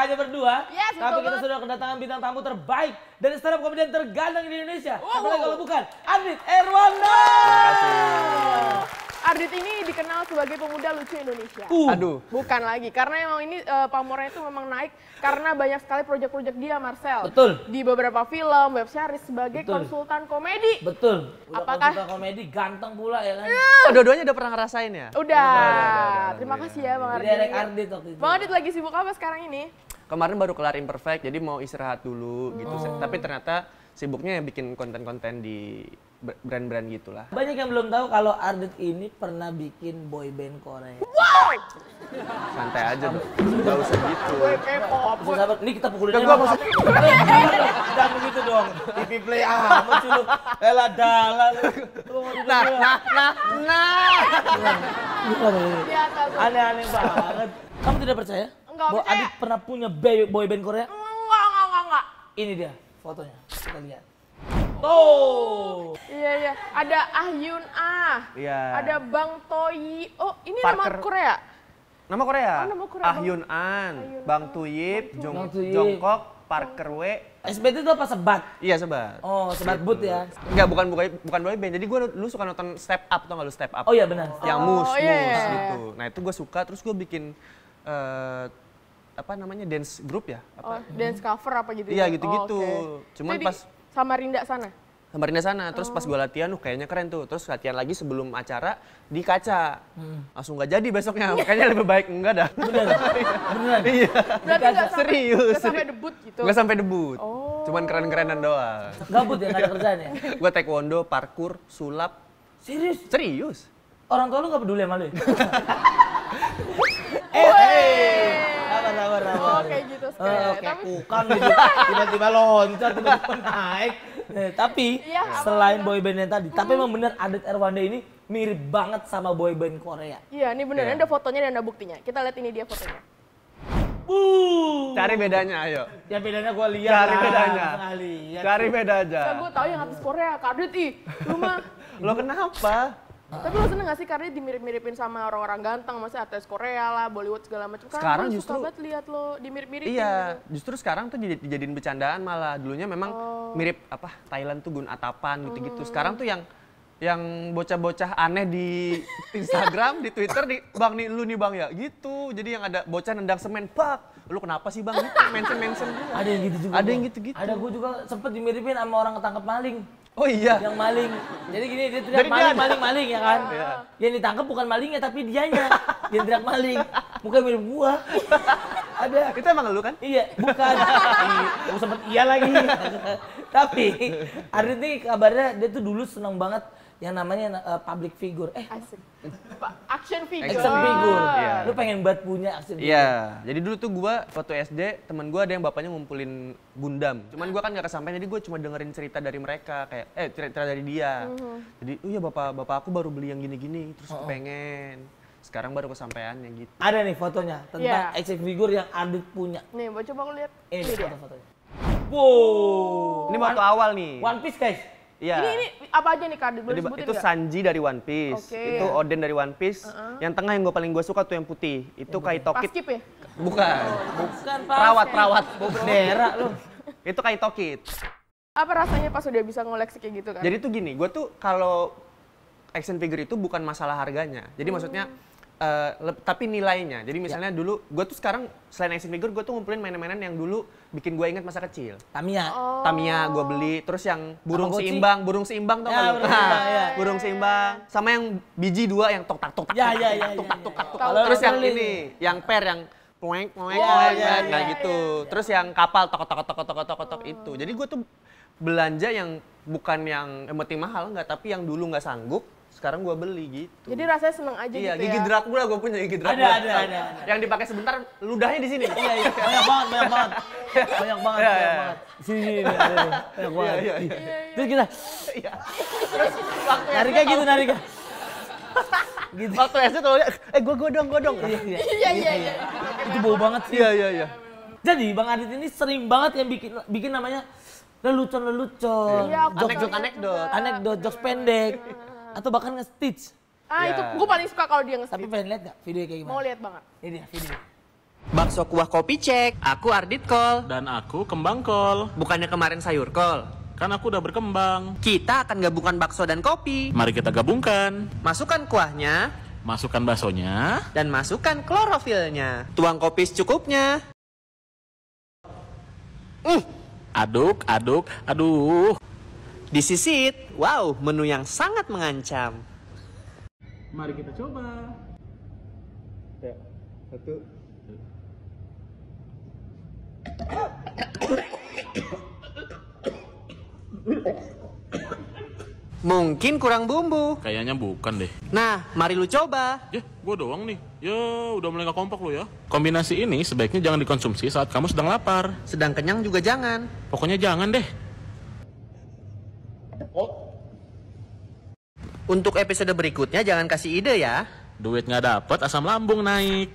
hanya berdua, Yes, tapi betul kita banget. sudah kedatangan bintang tamu terbaik dari stand up komedian terganteng di Indonesia. Siapa lagi kalau bukan Ardit Erwanda. Terima kasih. Ardit ini dikenal sebagai pemuda lucu Indonesia. Aduh. Bukan lagi, karena emang ini pamornya itu memang naik karena banyak sekali proyek-proyek dia, Marcel. Betul. Di beberapa film, web series sebagai Betul. konsultan komedi. Betul. Udah Apakah- konsultan komedi ganteng pula ya kan. Oh, dua-duanya udah pernah ngerasain ya? Udah. Udah. Terima kasih ya Bang Jadi Ardit. Erek Ardit waktu itu. Bang Ardit lagi sibuk apa sekarang ini? Kemarin baru kelar Imperfect, jadi mau istirahat dulu gitu. Tapi ternyata sibuknya bikin konten-konten di brand-brand gitulah. Banyak yang belum tahu kalau Ardit ini pernah bikin boy band Korea. Santai aja dong. Gak usah gitu. Gue K-pop. Bisa sahabat, ini kita pukulin Udah, aja. gua Mas. Jangan begitu dong. TV play amat sih lu. Elah dalah lu. Biasa tuh. Aneh-aneh banget. Kamu tidak percaya? Enggak Bahwa percaya. Ardit pernah punya boy band Korea? Enggak. Ini dia fotonya. Kita lihat. Tuh. Iya. Ada Ah Yun Ah. Iya. Ada Bang Toyi. Oh, ini Parker. nama Korea. Nama Korea? Oh, nama Korea, Ah Bang. Yun An, Bang Tuyip, Bang Tuyip. Jongkok, Parker W. SBT itu apa sebat? Iya sebat. Oh, sebat boot ya. Enggak, bukan boy band. Jadi gue dulu suka nonton Step Up, tau gak lu Step Up? Oh iya benar. Yang Oh, mus iya. gitu. Nah itu gue suka, terus gue bikin apa namanya dance group ya? Oh, dance cover apa gitu? Iya ya? gitu-gitu. Oh, oke. Cuman Itu di pas Samarinda sana. Samarinda sana, terus pas gue latihan, kayaknya keren tuh. Terus latihan lagi sebelum acara di kaca. Langsung gak jadi besoknya, makanya lebih baik enggak dah. Beneran. Iya. Berarti nggak sampai, Serius. nggak sampai debut gitu. Nggak sampai debut. Oh. Cuman keren-kerenan doang. Gabut ya, nggak ada kerjaan ya? Gue taekwondo, parkour, sulap. Serius? Serius. Orang tua lu nggak peduli sama lu ya? Sabar. Oh, kayak gitu sekali. Kayak Tapi kukang gitu, tiba-tiba loncat, tiba-tiba naik. Tapi Iya, selain boyband yang tadi, tapi emang bener Ardit Erwanda ini mirip banget sama boyband Korea. iya, ini bener. Iya. Ada fotonya dan ada buktinya. Kita lihat ini dia fotonya. Cari bedanya, ayo. Ya bedanya gua lihat. Cari lah, bedanya. sekali. Ya, Cari beda aja. Ya, gue tahu yang artis Korea, Kardit ih. Lu mah. Lo kenapa? Tapi lo seneng gak sih Kardit dimirip-miripin sama orang-orang ganteng, maksudnya artis Korea lah, Bollywood segala macam. Sekarang gue justru- suka banget lihat lo dimirip-miripin. Iya, justru sekarang tuh dijadiin bercandaan malah. Dulunya memang mirip apa Thailand tuh Gun Atapan gitu-gitu. Sekarang tuh yang bocah-bocah aneh di Instagram, di Twitter, bang nih lu nih bang ya gitu. Jadi yang ada bocah nendang semen, pak lu kenapa sih bang? Gitu, mention gitu. Ada yang gitu juga. Ada yang gua. gitu-gitu. Ada gua juga sempet dimiripin sama orang ketangkep maling. Oh iya. Yang maling. Jadi gini dia teriak Jadi dia ada. maling ya kan. Iya. Yang ditangkap bukan malingnya tapi dianya. Dia teriak maling. Muka mirip gua. Ada. Itu emang lu kan? Iya, bukan. Gua sempet iya lagi. Tapi Ardit nih kabarnya dia tuh dulu seneng banget yang namanya public figure. Asik. Action figure. Action figure. Iya. Lu pengen banget punya action figure. Iya, jadi dulu tuh gua waktu SD temen gua ada yang bapaknya ngumpulin Gundam. Cuman gua kan nggak kesampaian, jadi gua cuma dengerin cerita dari mereka kayak cerita dari dia. Jadi, oh iya bapak aku baru beli yang gini-gini, terus kepengen. Sekarang baru kesampaiannya gitu. Ada nih fotonya tentang Iya. action figure yang Ardit punya. Nih, coba aku lihat. Ini Ini dia. foto-fotonya. Wow. Ini waktu awal nih. One Piece guys. Iya. Ini apa aja nih Kardit? Boleh Jadi sebutin itu nggak? Sanji dari One Piece, Oke. itu Oden dari One Piece. Yang tengah yang paling gue suka tuh yang putih, itu Kaitokit. Paskip ya? Bukan. Bukan Pak. Perawat. Bendera lu. Itu Kaitokit. Apa rasanya pas udah bisa ngoleksi kayak gitu kan? Jadi tuh gini, gue tuh kalau action figure itu bukan masalah harganya. Jadi maksudnya tapi nilainya. Jadi misalnya dulu gue tuh sekarang selain action figure gue tuh ngumpulin mainan-mainan yang dulu bikin gue ingat masa kecil. Tamiya. Tamiya gue beli, terus yang burung Tamagotchi. seimbang tau Ya, nggak lu? burung seimbang, ya. Burung seimbang, sama yang biji dua yang tok tak tok tak Ya, tok ya, tak ya, tok ya, tak ya. tok tak tok. Kalau Terus yang beli. ini, yang pair yang poeng Ya, ya, kayak ya, gitu. Terus yang kapal tok itu. Jadi gue tuh belanja yang bukan yang penting mahal nggak, tapi yang dulu nggak sanggup. Sekarang gue beli gitu. Jadi rasanya seneng aja Iya, gitu gigi ya? Dracula gue punya gigi Dracula. Ada. Yang dipakai sebentar, ludahnya di sini. Iya. Banyak banget. Banyak banget. Iya, Banyak iya. banget. Sini. Ada. Banyak banget. Iya. Terus kita Iya. nariknya gitu nariknya. Gitu. Waktu SD kalau lihat, gue dong. Iya. Itu bau banget sih. Iya. Jadi Bang Ardit ini sering banget yang bikin namanya lelucon. Iya, aku Anekdot. Jokes pendek. Atau bahkan nge-stitch. Ah, Ya. itu gue paling suka kalau dia Tapi nge-speed. pengen lihat gak videonya kayak gimana? Mau lihat banget. Ini dia video. Bakso kuah kopi cek. Aku Ardit Kol. Dan aku Kembang Kol. Bukannya kemarin sayur kol. Kan aku udah berkembang. Kita akan gabungkan bakso dan kopi. Mari kita gabungkan. Masukkan kuahnya. Masukkan baksonya. Dan masukkan klorofilnya. Tuang kopi secukupnya. Aduk, aduk, aduh. Disisit. Wow, menu yang sangat mengancam. Mari kita coba. Ya, satu. Mungkin kurang bumbu. Kayaknya bukan deh. Nah, mari lu coba. Ya, gua doang nih. Ya, udah mulai gak kompak lo ya. Kombinasi ini sebaiknya jangan dikonsumsi saat kamu sedang lapar. Sedang kenyang juga jangan. Pokoknya jangan deh. Untuk episode berikutnya jangan kasih ide ya. Duit gak dapet, asam lambung naik.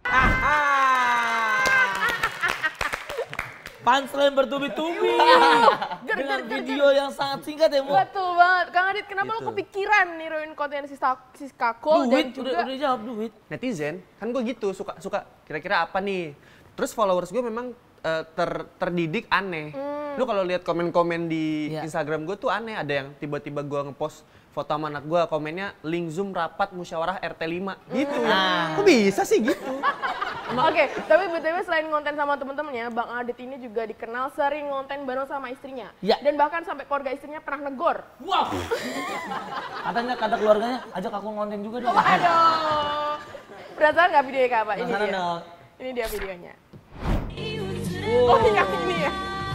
Punchline bertubi-tubi. Dengan video yang sangat singkat ya, Mo. Betul banget. Kang Adit, kenapa lo kepikiran niruin konten Siska Kol dan Duit, juga udah jawab duit. Netizen, kan gue gitu, suka kira-kira apa nih. Terus followers gue memang terdidik aneh. Lu kalau lihat komen-komen di Iya. Instagram gue tuh aneh. Ada yang tiba-tiba gue ngepost foto sama anak gue, komennya link Zoom rapat musyawarah RT 5 gitu. Kok bisa sih gitu? Oke, tapi BTW selain konten sama temen-temennya, Bang Adit ini juga dikenal sering ngonten bareng sama istrinya. Ya. Dan bahkan sampai keluarga istrinya pernah negor. Wow. Katanya kata keluarganya, ajak aku ngonten juga dong. Aduh. Penasaran nggak videonya Kak, Pak? Ini Penasaran dia. dong. Ini dia videonya. Oh, yang ini ya.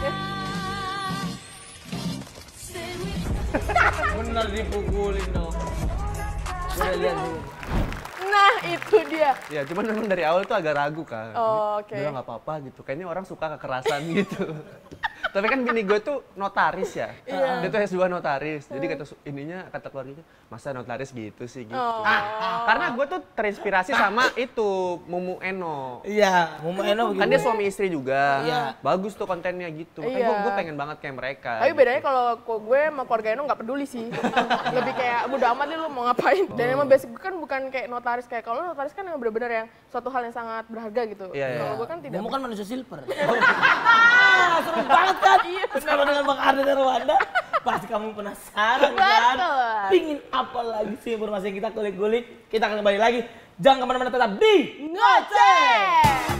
Bener dipukulin dong. Udah lihat dulu. Nah, itu dia. Ya, cuman memang dari awal tuh agak ragu kan. Oh, oke. Udah nggak apa-apa gitu. Kayaknya orang suka kekerasan gitu. Tapi kan bini gue tuh notaris ya. Iya. Dia tuh S2 notaris. Jadi kata keluarganya, masa notaris gitu sih gitu. Oh. Karena gue tuh terinspirasi sama itu Mumu Eno. Iya, Momo Eno begitu. Kan dia suami istri juga. Iya. Bagus tuh kontennya gitu. Makanya Iya. gue pengen banget kayak mereka. Tapi gitu. bedanya kalau gue sama keluarga Eno nggak peduli sih. Lebih kayak bodo amat nih lu mau ngapain. Dan emang basic gue kan bukan kayak notaris. Kayak kalau notaris kan emang bener-bener yang suatu hal yang sangat berharga gitu. Iya, iya. Kalau gue kan tidak. Momo kan manusia silver. Seru banget kan? Iya, Bersama dengan Bang Ardi dan Rwanda. Pasti kamu penasaran kan? Betul. Pingin apa lagi sih informasi yang kita kulik-kulik? Kita akan kembali lagi. Jangan kemana-mana, tetap di Ngoceh!